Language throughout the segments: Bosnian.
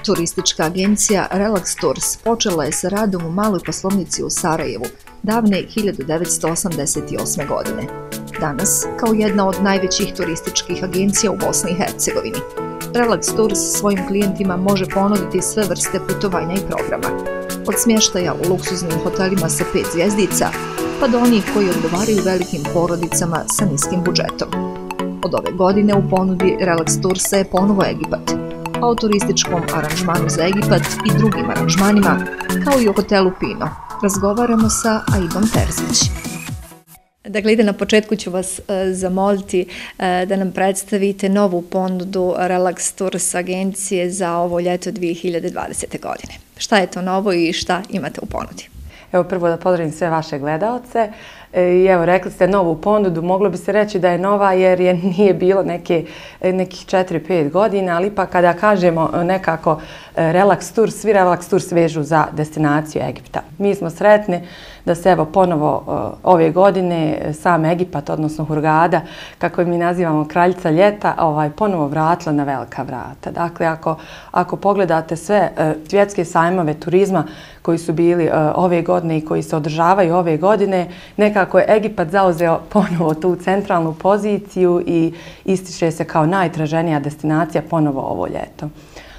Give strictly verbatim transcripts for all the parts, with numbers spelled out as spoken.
Turistička agencija Relax Tours počela je sa radom u maloj poslovnici u Sarajevu davne hiljadu devetsto osamdeset osme. godine. Danas, kao jedna od najvećih turističkih agencija u Bosni i Hercegovini, Relax Tours svojim klijentima može ponuditi sve vrste putovanja i programa. Od smještaja u luksuznim hotelima sa pet zvjezdica, pa do onih koji odgovaraju velikim porodicama sa niskim budžetom. Od ove godine u ponudi Relax Toursa je ponovo Egipat, a o turističkom aranžmanu za Egipat i drugim aranžmanima, kao i o hotelu Pino, razgovaramo sa Aidom Terzić. Dakle, ide na početku ću vas e, zamoliti e, da nam predstavite novu ponudu Relax Tours agencije za ovo ljeto dvije hiljade dvadesete. godine. Šta je to novo i šta imate u ponudi? Evo prvo da pozdravim sve vaše gledaoce. I evo, rekli ste novu ponudu, moglo bi se reći da je nova jer je nije bilo neke, nekih četiri pet godina, ali ipak kada kažemo nekako Relax Tours, svi Relax Tours vežu za destinaciju Egipta. Mi smo sretni da se evo ponovo ove godine sam Egipat, odnosno Hurgada, kako mi nazivamo kraljica ljeta, ovaj, ponovo vratila na velika vrata. Dakle, ako, ako pogledate sve svjetske sajmove turizma koji su bili ove godine i koji se održavaju ove godine, nekako je Egipat zauzeo ponovo tu centralnu poziciju i ističe se kao najtraženija destinacija ponovo ovo ljeto.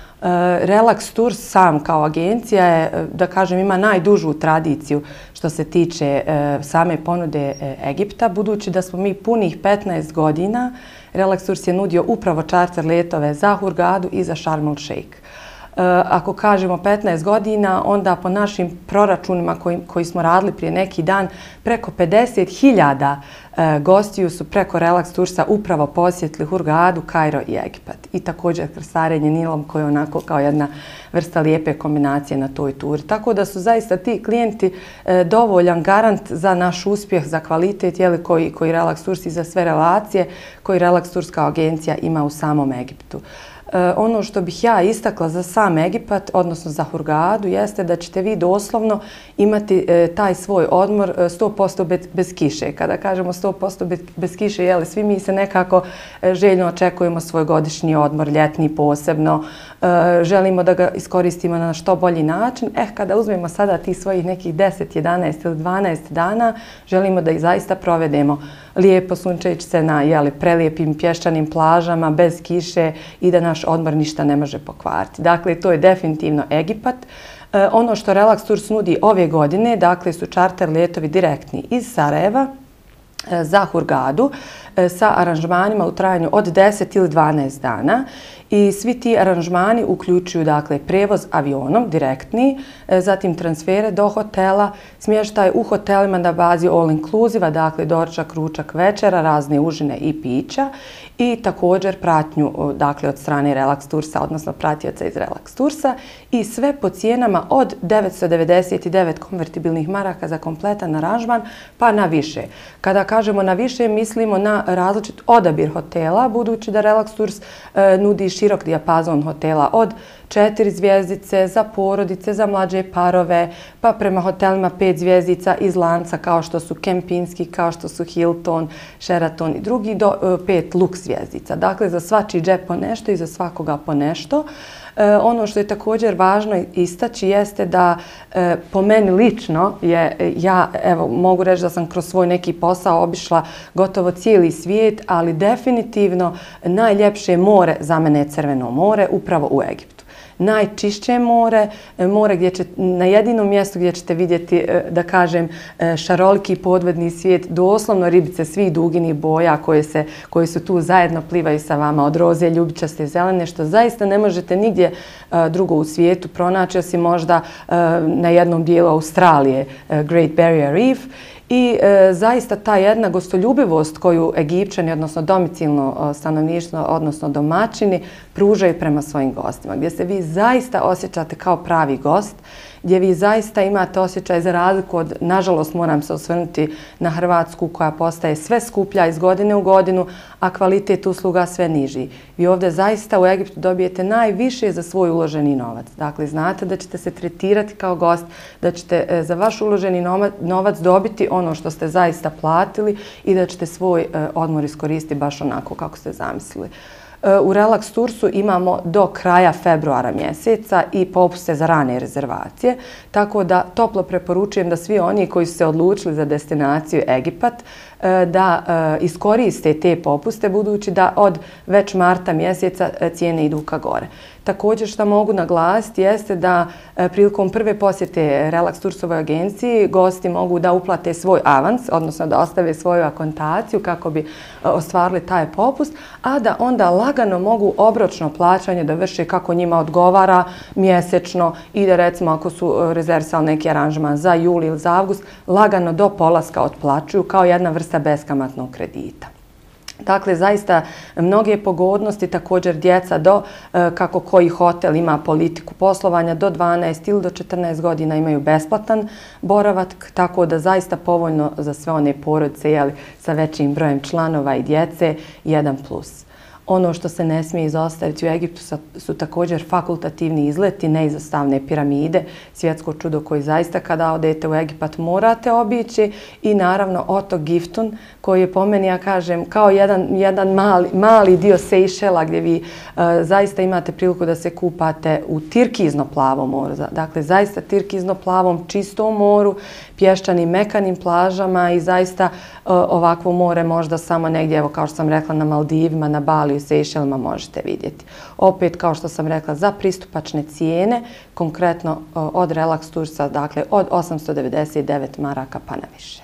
Relax Tours sam kao agencija je, da kažem, ima najdužu tradiciju što se tiče same ponude Egipta, budući da smo mi punih petnaest godina. Relax Tours je nudio upravo čarter letove za Hurgadu i za Sharm el Sheikh. Ako kažemo petnaest godina, onda po našim proračunima koji, koji smo radili prije neki dan, preko pedeset hiljada gostiju su preko Relax Toursa upravo posjetili Hurgadu, Kairo i Egipat. I također krstarenje Nilom koji je onako kao jedna vrsta lijepe kombinacije na toj turi. Tako da su zaista ti klijenti dovoljan garant za naš uspjeh, za kvalitet jeli, koji, koji Relax Tours i za sve relacije koji Relax Tours kao agencija ima u samom Egiptu. Ono što bih ja istakla za sam Egipat, odnosno za Hurgadu, jeste da ćete vi doslovno imati taj svoj odmor sto posto bez, bez kiše. Kada kažemo sto posto bez, bez kiše, jeli, svi mi se nekako željno očekujemo svoj godišnji odmor, ljetni posebno, želimo da ga iskoristimo na što bolji način. Eh, kada uzmemo sada tih svojih nekih deset, jedanaest ili dvanaest dana, želimo da ih zaista provedemo lijepo sunčajući se na jeli, prelijepim pješčanim plažama, bez kiše i da naš odmor ništa ne može pokvariti. Dakle, to je definitivno Egipat. E, ono što Relax Tours nudi ove godine, dakle, su čarter letovi direktni iz Sarajeva e, za Hurgadu e, sa aranžmanima u trajanju od deset ili dvanaest dana. I svi ti aranžmani uključuju dakle prevoz avionom direktni, zatim transfere do hotela, smještaj u hotelima na bazi all inclusive, dakle doručak, ručak, večera, razne užine i pića i također pratnju dakle od strane Relax Toursa, odnosno pratioca iz Relax Toursa i sve po cijenama od devetsto devedeset devet konvertibilnih maraka za kompletan aranžman pa na više. Kada kažemo na više, mislimo na različit odabir hotela, budući da Relax Tours e, nudi širok dijapazon hotela od četiri zvjezdice za porodice, za mlađe parove, pa prema hotelima pet zvjezdica iz lanca kao što su Kempinski, kao što su Hilton, Sheraton i drugi, do e, pet luks zvjezdica. Dakle, za svačiji džep po nešto i za svakoga po nešto. E, ono što je također važno istaći jeste da e, po meni lično je, ja evo mogu reći da sam kroz svoj neki posao obišla gotovo cijeli svijet, ali definitivno najljepše more za mene je Crveno more, upravo u Egiptu. Najčišće more, more gdje će, na jedinom mjestu gdje ćete vidjeti, da kažem, šaroliki podvodni svijet, doslovno ribice svih duginih boja koje, se, koje su tu zajedno plivaju sa vama, od roze, ljubičaste, zelene, što zaista ne možete nigdje drugo u svijetu pronaći, osim možda na jednom dijelu Australije, Great Barrier Reef. I e, zaista ta jedna gostoljubivost koju Egipćani, odnosno domicilno stanovništvo, odnosno domaćini, pružaju prema svojim gostima, gdje se vi zaista osjećate kao pravi gost, gdje vi zaista imate osjećaj za razliku od, nažalost moram se osvrnuti na Hrvatsku koja postaje sve skuplja iz godine u godinu, a kvalitet usluga sve niži. Vi ovdje zaista u Egiptu dobijete najviše za svoj uloženi novac. Dakle, znate da ćete se tretirati kao gost, da ćete za vaš uloženi novac dobiti ono što ste zaista platili i da ćete svoj odmor iskoristiti baš onako kako ste zamislili. U Relax Toursu imamo do kraja februara mjeseca i popuste za rane rezervacije, tako da toplo preporučujem da svi oni koji su se odlučili za destinaciju Egipat da iskoriste te popuste, budući da od već marta mjeseca cijene idu ka gore. Također što mogu naglasiti jeste da prilikom prve posjete Relax Toursovoj agenciji gosti mogu da uplate svoj avans, odnosno da ostave svoju akontaciju kako bi ostvarili taj popust, a da onda lagano mogu obročno plaćanje da vrše kako njima odgovara mjesečno i da recimo ako su rezervisali neki aranžman za jul ili za avgust, lagano do polaska otplaćuju kao jedna vrsta beskamatnog kredita. Dakle, zaista mnoge pogodnosti, također djeca do, kako koji hotel ima politiku poslovanja, do dvanaest ili do četrnaest godina imaju besplatan boravak, tako da zaista povoljno za sve one porodice, jeli, sa većim brojem članova i djece, jedan plus. Ono što se ne smije izostaviti u Egiptu su također fakultativni izleti, neizostavne piramide, svjetsko čudo koji zaista kada odete u Egipat morate obići, i naravno otok Giftun koji je po meni, ja kažem, kao jedan, jedan mali, mali dio Sejšela gdje vi uh, zaista imate priliku da se kupate u tirkizno plavom moru. Dakle, zaista tirkizno plavom, čistom moru, pješčanim, mekanim plažama i zaista uh, ovakvo more možda samo negdje, evo kao što sam rekla, na Maldivima, na Baliju i Sejšelima možete vidjeti. Opet, kao što sam rekla, za pristupačne cijene, konkretno uh, od Relax Toursa, dakle od osamsto devedeset devet maraka pa na više.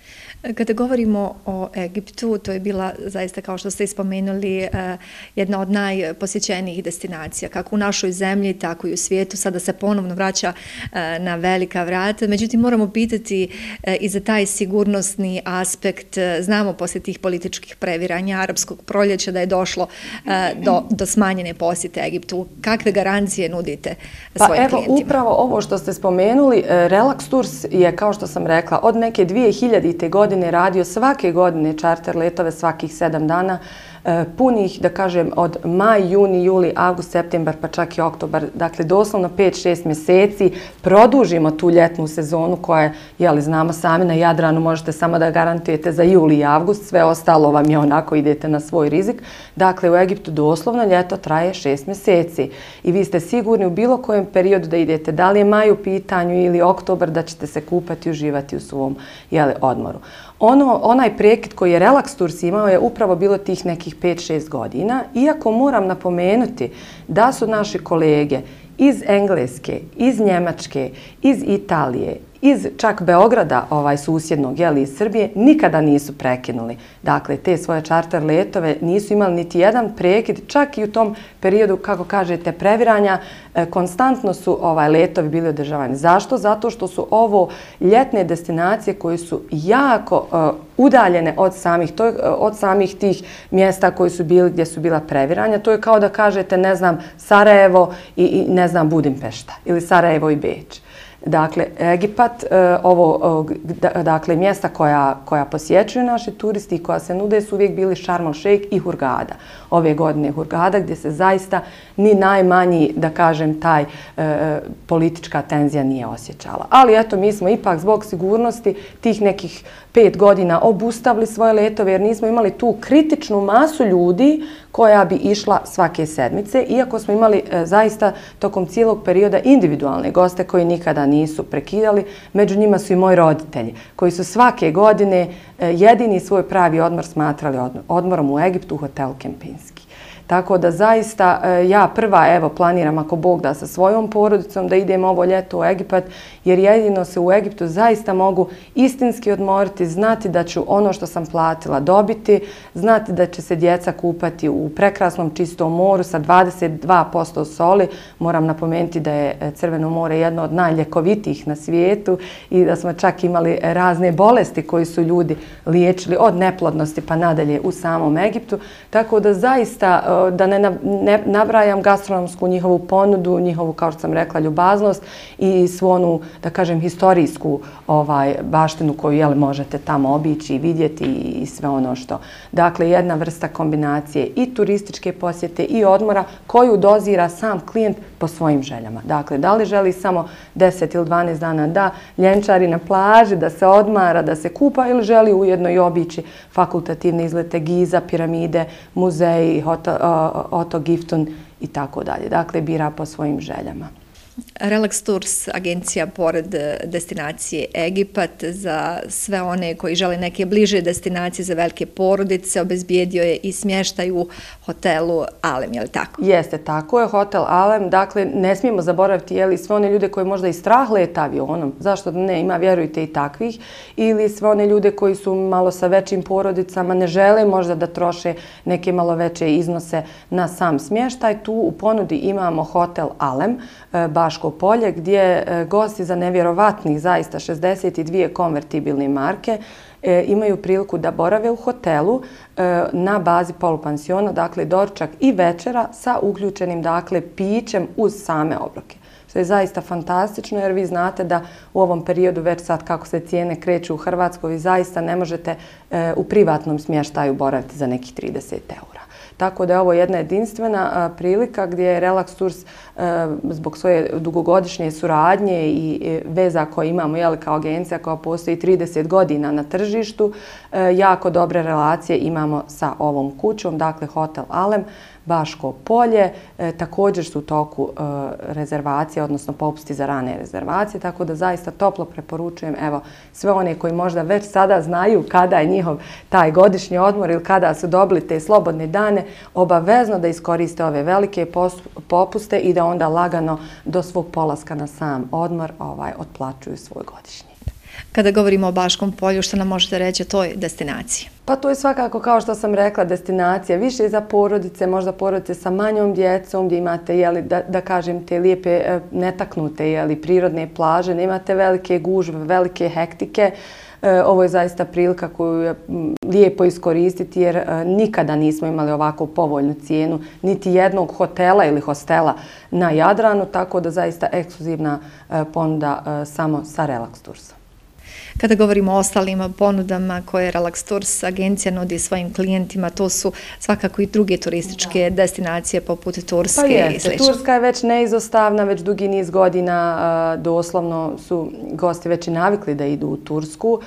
Kada govorimo o Egiptu, to je bila zaista, kao što ste ispomenuli, jedna od najposjećenijih destinacija, kako u našoj zemlji, tako i u svijetu. Sada se ponovno vraća na velika vrata. Međutim, moramo pitati i za taj sigurnosni aspekt. Znamo poslije tih političkih previranja arapskog proljeća da je došlo do, do smanjene posjete Egiptu. Kakve garancije nudite svojim pa, klijentima? Evo, upravo ovo što ste spomenuli, Relax Tours je, kao što sam rekla, od neke dvije hiljadite godine radio svake godine čarter letove svakih sedam dana, punih, da kažem, od maj, juni, juli, avgust, septembar, pa čak i oktobar, dakle doslovno pet šest mjeseci produžimo tu ljetnu sezonu koja je, jeli, znamo sami, na Jadranu možete samo da garantujete za juli i avgust, sve ostalo vam je onako, idete na svoj rizik. Dakle, u Egiptu doslovno ljeto traje šest mjeseci i vi ste sigurni u bilo kojem periodu da idete, da li je maj u pitanju ili oktobar, da ćete se kupati i uživati u svom, jeli, odmoru. Ono, onaj prekid koji je Relax Tours imao je upravo bilo tih nekih pet šest godina, iako moram napomenuti da su naši kolege iz Engleske, iz Njemačke, iz Italije, iz čak Beograda, ovaj susjednog, jeli, iz Srbije, nikada nisu prekinuli. Dakle, te svoje čarter letove nisu imali niti jedan prekid, čak i u tom periodu, kako kažete, previranja, e, konstantno su ovaj letovi bili održavani. Zašto? Zato što su ovo ljetne destinacije koje su jako e, udaljene od samih, to, od samih tih mjesta koji su bili, gdje su bila previranja. To je kao da kažete, ne znam, Sarajevo i, i ne znam, Budimpešta ili Sarajevo i Beč. Dakle, Egipat, ovo, dakle, mjesta koja, koja posjećuju naši turisti i koja se nude su uvijek bili Sharm el Sheikh i Hurghada. Ove godine Hurghada gdje se zaista ni najmanji, da kažem, taj e, politička tenzija nije osjećala. Ali eto, mi smo ipak zbog sigurnosti tih nekih pet godina obustavili svoje letove jer nismo imali tu kritičnu masu ljudi koja bi išla svake sedmice, iako smo imali e, zaista tokom cijelog perioda individualne goste koji nikada nisu prekidali. Među njima su i moji roditelji koji su svake godine e, jedini svoj pravi odmor smatrali odmorom u Egiptu, u hotelu Kempinski. Tako da zaista ja prva, evo, planiram ako Bog da sa svojom porodicom da idem ovo ljeto u Egipat, jer jedino se u Egiptu zaista mogu istinski odmoriti, znati da ću ono što sam platila dobiti, znati da će se djeca kupati u prekrasnom čistom moru sa dvadeset dva posto soli. Moram napomenuti da je Crveno more jedno od najljekovitijih na svijetu i da smo čak imali razne bolesti koji su ljudi liječili od neplodnosti pa nadalje u samom Egiptu. Tako da zaista, da ne, ne nabrajam gastronomsku njihovu ponudu, njihovu, kao što sam rekla, ljubaznost i svu onu, da kažem, historijsku ovaj, baštinu koju, jel, možete tamo obići i vidjeti i sve ono što. Dakle, jedna vrsta kombinacije i turističke posjete i odmora koju dozira sam klijent po svojim željama. Dakle, da li želi samo deset ili dvanaest dana da ljenčari na plaži, da se odmara, da se kupa, ili želi ujedno i obići fakultativne izlete, Giza, piramide, muzeji, hotel, otok Giftun i tako dalje. Dakle, bira po svojim željama. Relax Tours agencija pored destinacije Egipat za sve one koji žele neke bliže destinacije za velike porodice obezbijedio je i smještaj u hotelu Alem, je li tako? Jeste, tako je, hotel Alem. Dakle, ne smijemo zaboraviti jeli, sve one ljude koji možda i strah leta avionom, zašto ne, ima, vjerujte, i takvih, ili sve one ljude koji su malo sa većim porodicama, ne žele možda da troše neke malo veće iznose na sam smještaj. Tu u ponudi imamo hotel Alem, Baško Polje, gdje gosti za nevjerovatnih zaista šezdeset dvije konvertibilne marke imaju priliku da borave u hotelu na bazi polupansiona, dakle doručak i večera sa uključenim dakle pićem uz same obroke. Što je zaista fantastično jer vi znate da u ovom periodu već sad kako se cijene kreću u Hrvatskoj vi zaista ne možete u privatnom smještaju boraviti za nekih trideset eura. Tako da je ovo jedna jedinstvena prilika gdje je Relax Tours zbog svoje dugogodišnje suradnje i veza koje imamo jeli, kao agencija koja postoji trideset godina na tržištu, jako dobre relacije imamo sa ovom kućom, dakle Hotel Alem, Baško Polje, e, također su u toku e, rezervacije, odnosno popusti za rane rezervacije, tako da zaista toplo preporučujem evo, sve one koji možda već sada znaju kada je njihov taj godišnji odmor ili kada su dobili te slobodne dane, obavezno da iskoriste ove velike popuste i da onda lagano do svog polaska na sam odmor ovaj, otplaćuju svoj godišnji. Kada govorimo o Baškom Polju, što nam možete reći o toj destinaciji? Pa to je svakako, kao što sam rekla, destinacija više za porodice, možda porodice sa manjom djecom, gdje imate, jeli, da, da kažem, te lijepe, netaknute, jeli, prirodne plaže, nemate velike gužve, velike hektike. Ovo je zaista prilika koju je lijepo iskoristiti jer nikada nismo imali ovako povoljnu cijenu niti jednog hotela ili hostela na Jadranu, tako da zaista ekskluzivna ponuda samo sa Relax Toursom. Kada govorimo o ostalim ponudama koje Relax Tours agencija nudi svojim klijentima, to su svakako i druge turističke da. destinacije poput Turske pa i sl. Turska je već neizostavna, već dugi niz godina doslovno su gosti već i navikli da idu u Tursku.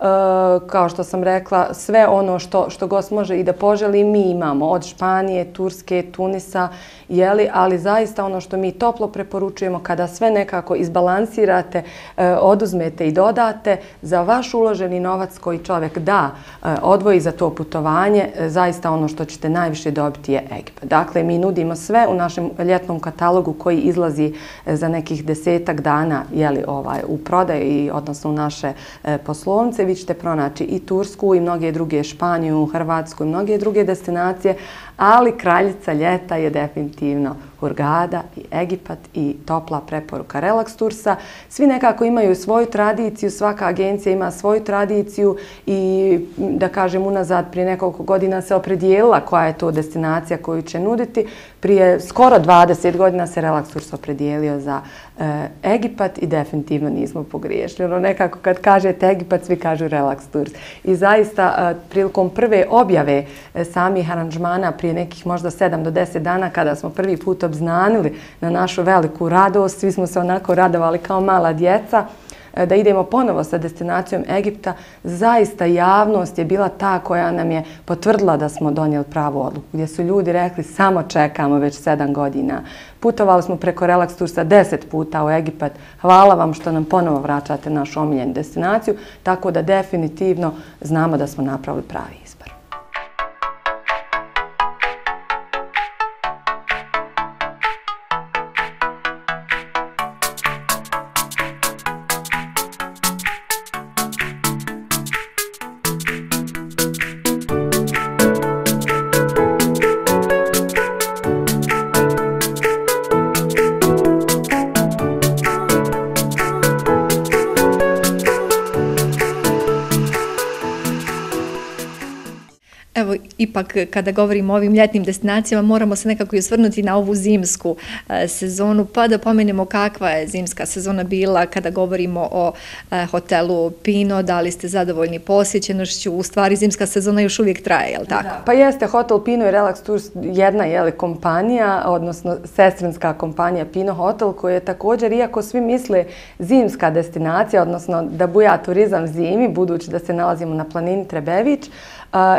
Kao što sam rekla, sve ono što, što gost može i da poželi mi imamo od Španije, Turske, Tunisa, jeli, ali zaista ono što mi toplo preporučujemo kada sve nekako izbalansirate, oduzmete i dodate, za vaš uloženi novac koji čovjek da odvoji za to putovanje, zaista ono što ćete najviše dobiti je Egipat. Dakle, mi nudimo sve u našem ljetnom katalogu koji izlazi za nekih desetak dana jeli, ovaj, u prodaju, odnosno u naše poslovnice. Vi ćete pronaći i Tursku i mnoge druge, Španiju, Hrvatsku i mnoge druge destinacije, ali kraljica ljeta je definitivno Hurgada i Egipat i topla preporuka Relax Toursa. Svi nekako imaju svoju tradiciju, svaka agencija ima svoju tradiciju i da kažem unazad prije nekoliko godina se opredijelila koja je to destinacija koju će nuditi. Prije skoro dvadeset godina se Relax Tours opredijelio za e, Egipat i definitivno nismo pogriješili. Ono nekako kad kažete Egipat svi kažu Relax Tours. I zaista e, prilikom prve objave e, samih aranžmana prije nekih možda sedam do deset dana kada smo prvi put obznanili na našu veliku radost, svi smo se onako radovali kao mala djeca, da idemo ponovo sa destinacijom Egipta. Zaista javnost je bila ta koja nam je potvrdila da smo donijeli pravu odluku, gdje su ljudi rekli samo čekamo već sedam godina. Putovali smo preko Relax Toursa deset puta u Egipat. Hvala vam što nam ponovo vraćate našu omiljenu destinaciju, tako da definitivno znamo da smo napravili pravi izbor. Evo, ipak kada govorimo o ovim ljetnim destinacijama moramo se nekako i osvrnuti na ovu zimsku e, sezonu, pa da pomenemo kakva je zimska sezona bila kada govorimo o e, hotelu Pino, da li ste zadovoljni posjećenošću, u stvari zimska sezona još uvijek traje, je li tako? Da. Pa jeste, Hotel Pino i Relax Tours jedna je kompanija, odnosno sestrinska kompanija Pino Hotel, koja je također, iako svi misle zimska destinacija, odnosno da buja turizam zimi, budući da se nalazimo na planini Trebević, Uh, ipak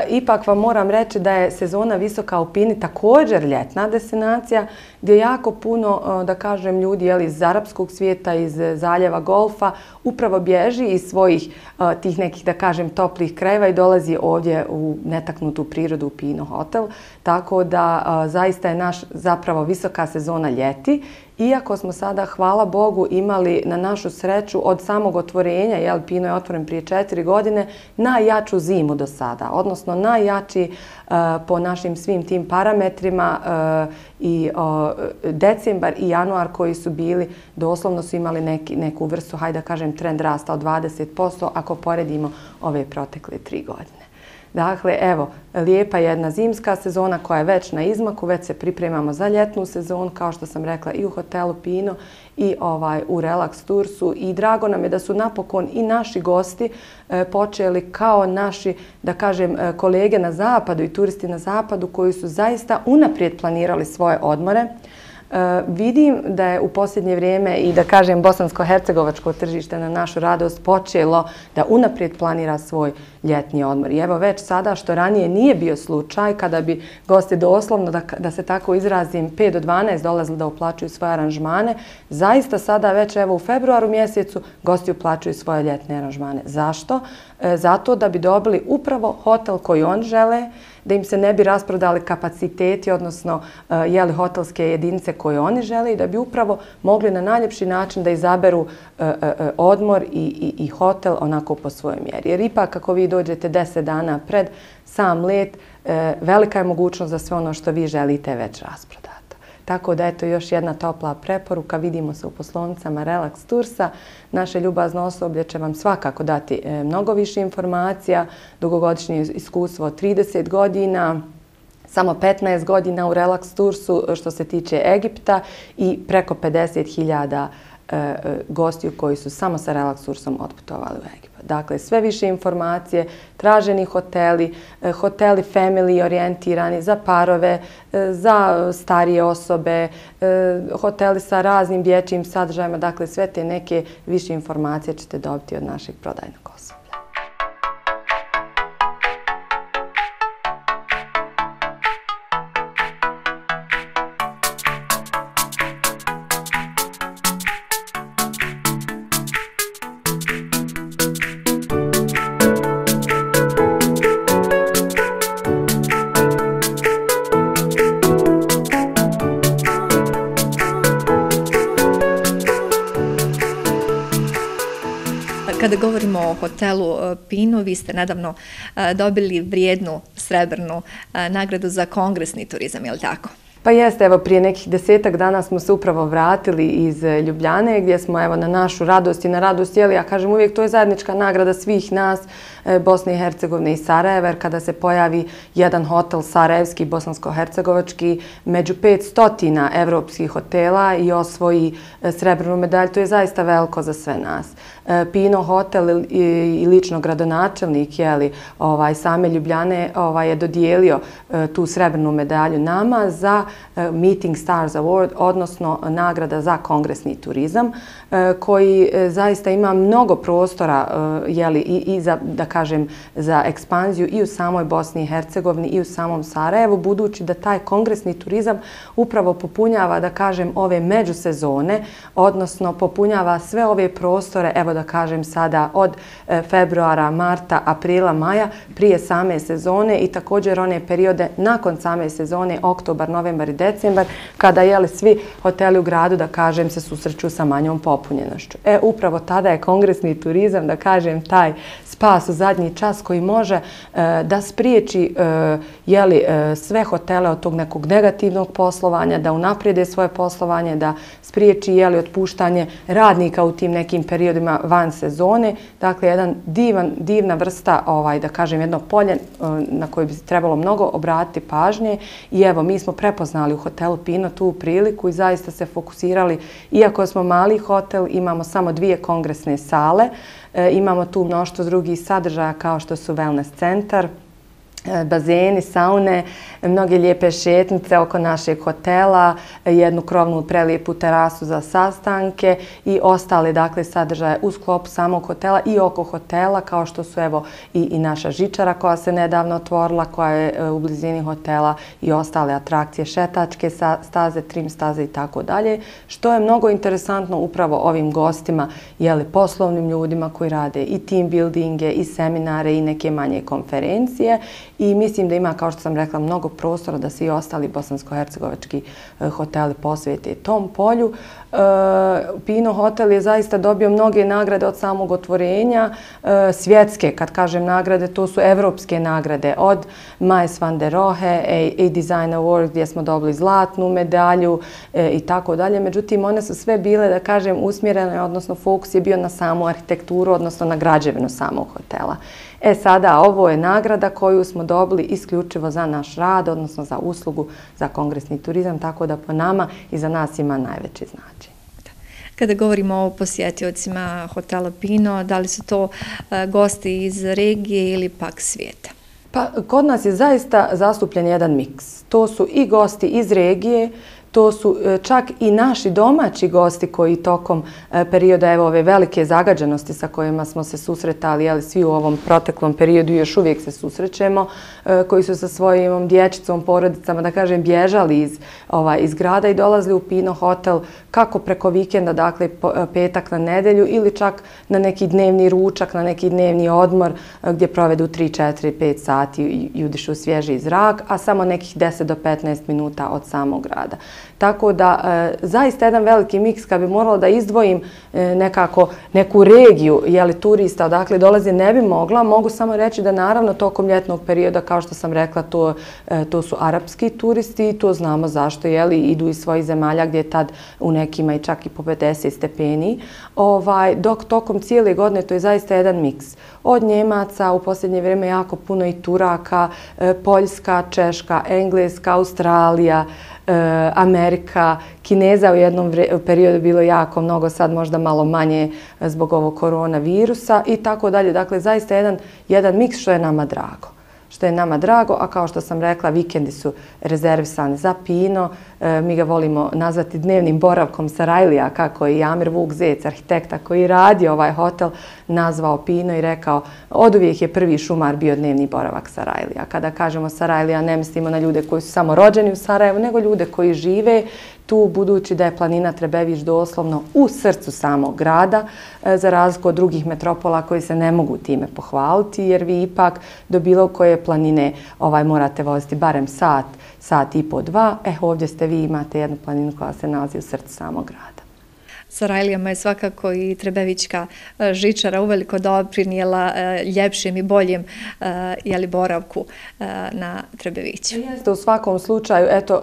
ipak vam moram reći da je sezona Visoka u Pini također ljetna destinacija gdje jako puno, da kažem, ljudi jeli, iz arapskog svijeta, iz zaljeva Golfa upravo bježi iz svojih tih nekih, da kažem, toplih krajeva i dolazi ovdje u netaknutu prirodu u Pino hotel. Tako da zaista je naš zapravo visoka sezona ljeti. Iako smo sada, hvala Bogu, imali na našu sreću od samog otvorenja, jel, Pino je otvoren prije četiri godine, najjaču zimu do sada, odnosno najjači uh, po našim svim tim parametrima uh, i uh, decembar i januar koji su bili, doslovno su imali neki, neku vrstu, hajde da kažem, trend rasta od dvadeset posto ako poredimo ove protekle tri godine. Dakle, evo, lijepa jedna zimska sezona koja je već na izmaku, već se pripremamo za ljetnu sezonu, kao što sam rekla, i u hotelu Pino i ovaj, u Relax Toursu. I drago nam je da su napokon i naši gosti e, počeli kao naši, da kažem, e, kolege na zapadu i turisti na zapadu koji su zaista unaprijed planirali svoje odmore. Uh, vidim da je u posljednje vrijeme i da kažem bosansko-hercegovačko tržište na našu radost počelo da unaprijed planira svoj ljetni odmor. I evo već sada, što ranije nije bio slučaj, kada bi gosti doslovno, da, da se tako izrazim, pet do dvanaest dolazili da uplaćuju svoje aranžmane, zaista sada već evo u februaru mjesecu gosti uplaćuju svoje ljetne aranžmane. Zašto? E, zato da bi dobili upravo hotel koji oni žele, da im se ne bi rasprodali kapaciteti, odnosno jeli, hotelske jedinice koje oni žele i da bi upravo mogli na najljepši način da izaberu uh, uh, odmor i, i, i hotel onako po svojoj mjeri. Jer ipak ako vi dođete deset dana pred sam let, uh, velika je mogućnost da sve ono što vi želite već rasprodato. Tako da eto još jedna topla preporuka, vidimo se u poslovnicama Relax Toursa. Naše ljubazno osoblje će vam svakako dati e, mnogo više informacija, dugogodišnje iskustvo od trideset godina, samo petnaest godina u Relax Toursu što se tiče Egipta i preko pedeset hiljada e, gostiju koji su samo sa Relax Toursom otputovali u Egipat. Dakle, sve više informacije, traženi hoteli, hoteli family orijentirani za parove, za starije osobe, hoteli sa raznim dječjim sadržajima. Dakle, sve te neke više informacije ćete dobiti od našeg prodajnog osoblja. Kada govorimo o hotelu Pino, vi ste nedavno dobili vrijednu srebrnu nagradu za kongresni turizam, je li tako? Pa jeste, evo prije nekih desetak dana smo se upravo vratili iz Ljubljane gdje smo evo na našu radost i na radost, jeli, ja kažem uvijek to je zajednička nagrada svih nas, Bosne i Hercegovine i Sarajeva, jer kada se pojavi jedan hotel sarajevski, bosansko-hercegovački, među petstotina evropskih hotela i osvoji srebrnu medalju, to je zaista veliko za sve nas. Pino hotel i lično gradonačelnik jeli, ovaj, same Ljubljane ovaj, je dodijelio tu srebrnu medalju nama za Meeting Stars Award, odnosno nagrada za kongresni turizam, koji zaista ima mnogo prostora jeli, i, i za, da kažem, za ekspanziju i u samoj Bosni i Hercegovini i u samom Sarajevu, budući da taj kongresni turizam upravo popunjava, da kažem, ove međusezone, odnosno popunjava sve ove prostore, evo da kažem sada, od februara, marta, aprila, maja, prije same sezone i također one periode nakon same sezone, oktobar, novembar i decembar, kada jeli, svi hoteli u gradu, da kažem, se susreću sa manjom popunjenošću. E, upravo tada je kongresni turizam, da kažem, taj spas u zadnji čas koji može e, da spriječi e, jeli, e, sve hotele od tog nekog negativnog poslovanja, da unaprijede svoje poslovanje, da spriječi jeli, otpuštanje radnika u tim nekim periodima van sezone. Dakle, jedan divan, divna vrsta, ovaj, da kažem, jedno polje e, na koje bi trebalo mnogo obratiti pažnje. I evo, mi smo prepoznali u hotelu Pino tu priliku i zaista se fokusirali, iako smo mali hotel, imamo samo dvije kongresne sale, e, imamo tu mnoštvo drugih sadržaja kao što su wellness centar, bazeni, saune, mnoge lijepe šetnice oko našeg hotela, jednu krovnu prelijepu terasu za sastanke i ostale dakle sadržaje u sklopu samog hotela i oko hotela, kao što su evo i, i naša žičara koja se nedavno otvorila, koja je u blizini hotela, i ostale atrakcije, šetačke staze, trim staze i tako dalje, što je mnogo interesantno upravo ovim gostima, jeli, poslovnim ljudima koji rade i team buildinge i seminare i neke manje konferencije. I mislim da ima, kao što sam rekla, mnogo prostora da svi ostali bosansko-hercegovački hoteli posvete tom polju. Pino hotel je zaista dobio mnoge nagrade od samog otvorenja, svjetske, kad kažem nagrade, to su evropske nagrade, od Mies van der Rohe, A-Design Award gdje smo dobili zlatnu medalju i tako dalje. Međutim, one su sve bile, da kažem, usmjerene, odnosno fokus je bio na samu arhitekturu, odnosno na građevinu samog hotela. E sada, ovo je nagrada koju smo dobili isključivo za naš rad, odnosno za uslugu, za kongresni turizam, tako da po nama i za nas ima najveći značaj. Kada govorimo o posjetiocima hotela Pino, da li su to gosti iz regije ili pak svijeta? Pa, kod nas je zaista zastupljen jedan miks. To su i gosti iz regije, to su čak i naši domaći gosti koji tokom perioda evo ove velike zagađenosti sa kojima smo se susretali, ali svi u ovom proteklom periodu još uvijek se susrećemo, koji su sa svojim dječicom, porodicama, da kažem, bježali iz, ovaj, iz grada i dolazili u Pino hotel kako preko vikenda, dakle petak na nedelju, ili čak na neki dnevni ručak, na neki dnevni odmor gdje provedu tri, četiri, pet sati i udišu svježi zrak, a samo nekih deset do petnaest minuta od samog grada. Tako da, e, zaista jedan veliki miks, kad bi morala da izdvojim e, nekako neku regiju, jeli, turista odakle dolazi, ne bi mogla. Mogu samo reći da naravno tokom ljetnog perioda, kao što sam rekla, to, e, to su arapski turisti i to znamo zašto, jeli, idu iz svojih zemalja gdje je tad u nekima i čak i po pedeset stepeni. Ovaj, dok tokom cijele godine to je zaista jedan miks. Od Njemaca, u posljednje vrijeme jako puno i Turaka, e, Poljska, Češka, Engleska, Australija, Amerika, Kineza u jednom periodu bilo jako mnogo, sad možda malo manje zbog ovog koronavirusa i tako dalje. Dakle, zaista jedan, jedan miks što je nama drago. Što je nama drago, a kao što sam rekla, vikendi su rezervisani za Pino. E, mi ga volimo nazvati dnevnim boravkom Sarajlija, kako je i Amir Vuk Zec, arhitekta koji radi ovaj hotel, nazvao Pino i rekao, oduvijek je prvi šumar bio dnevni boravak Sarajlija. Kada kažemo Sarajlija, ne mislimo na ljude koji su samo rođeni u Sarajevu, nego ljude koji žive tu, budući da je planina Trebević doslovno u srcu samog grada, za razliku od drugih metropola koji se ne mogu time pohvaliti, jer vi ipak do bilo koje planine ovaj, morate voziti barem sat, sat i po dva. E, ovdje ste vi, imate jednu planinu koja se nalazi u srcu samog grada. Sarajlijama je svakako i Trebevićka žičara uveliko doprinijela ljepšem i boljem jeli, boravku na Trebeviću. Jeste, u svakom slučaju, eto,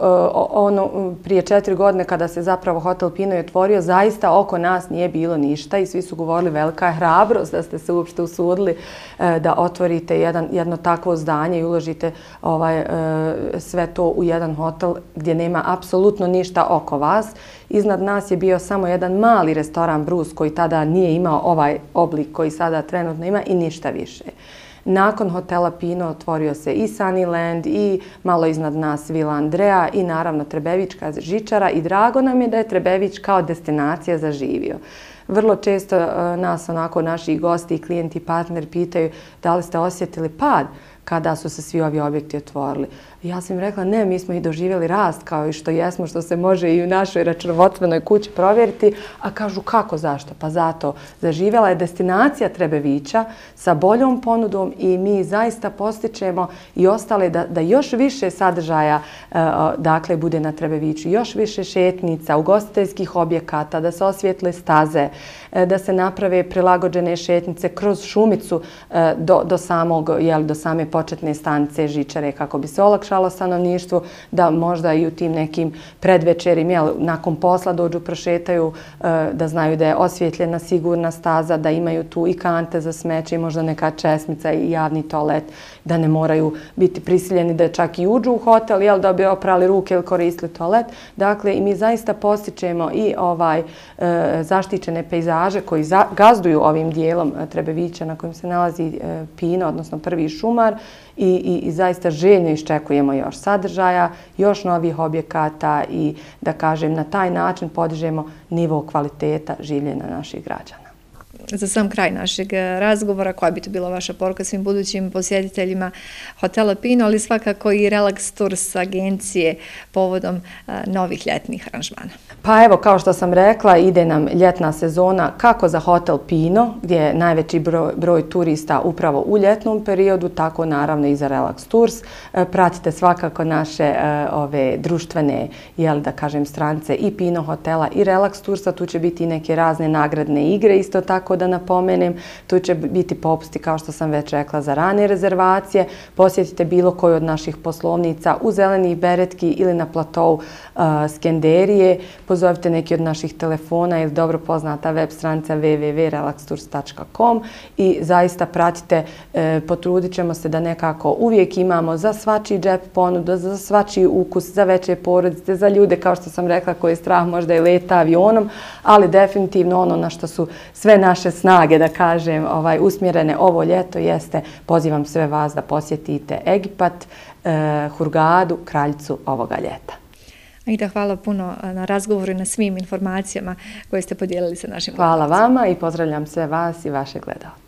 ono, prije četiri godine kada se zapravo hotel Pino je otvorio, zaista oko nas nije bilo ništa i svi su govorili velika je hrabrost da ste se uopšte usudili da otvorite jedan, jedno takvo zdanje i uložite ovaj, sve to u jedan hotel gdje nema apsolutno ništa oko vas. Iznad nas je bio samo jedan mali restoran Bruce koji tada nije imao ovaj oblik koji sada trenutno ima i ništa više. Nakon hotela Pino otvorio se i Sunnyland i malo iznad nas Vila Andrea i naravno Trebevićka žičara i drago nam je da je Trebević kao destinacija zaživio. Vrlo često nas onako naši gosti i klijenti i partneri pitaju da li ste osjetili pad kada su se svi ovi objekti otvorili. Ja sam im rekla, ne, mi smo i doživjeli rast kao i što jesmo, što se može i u našoj računovodstvenoj kući provjeriti, a kažu kako, zašto? Pa zato, zaživjela je destinacija Trebevića sa boljom ponudom i mi zaista postičemo i ostale da, da još više sadržaja uh, dakle bude na Trebeviću, još više šetnica, ugostiteljskih objekata, da se osvijetle staze, da se naprave prilagođene šetnice kroz šumicu uh, do, do, samog, jel, do same početne stanice žičare kako bi se olakšalo stanovništvu, da možda i u tim nekim predvečerim, jel, nakon posla dođu, prošetaju, da znaju da je osvjetljena sigurna staza, da imaju tu i kante za smeće i možda neka česmica i javni toalet, da ne moraju biti prisiljeni da čak i uđu u hotel, jel, da bi oprali ruke ili koristili toalet. Dakle, i mi zaista postičemo i ovaj zaštićene pejzaže koji gazduju ovim dijelom Trebevića na kojem se nalazi Pino, odnosno prvi šumar, i, i, i zaista željno iščekujemo još sadržaja, još novih objekata i da kažem na taj način podižemo nivo kvaliteta življenja naših građana. Za sam kraj našeg razgovora, koja bi to bila vaša poruka svim budućim posjetiteljima hotela Pino, ali svakako i Relax Tours agencije povodom novih ljetnih aranžmana? Pa evo, kao što sam rekla, ide nam ljetna sezona kako za hotel Pino, gdje je najveći broj, broj turista upravo u ljetnom periodu, tako naravno i za Relax Tours. Pratite svakako naše ove društvene, jel da kažem, strance i Pino hotela i Relax Toursa. Tu će biti i neke razne nagradne igre, isto tako da napomenem. Tu će biti popusti, kao što sam već rekla, za rane rezervacije. Posjetite bilo koju od naših poslovnica u Zelenih Beretki ili na platou uh, Skenderije. Pozovite neki od naših telefona ili dobro poznata web stranica w w w tačka relax tours tačka com i zaista pratite, e, potrudit ćemo se da nekako uvijek imamo za svačiji džep ponudu, za svačiji ukus, za veće porodice, za ljude, kao što sam rekla, koji je strah možda i leta avionom, ali definitivno ono na što su sve naše snage, da kažem, ovaj, usmjerene ovo ljeto jeste, pozivam sve vas da posjetite Egipat, e, Hurgadu, kraljicu ovoga ljeta. Aida, hvala puno na razgovoru i na svim informacijama koje ste podijelili sa našim Hvala vama i pozdravljam sve vas i vaše gledalce.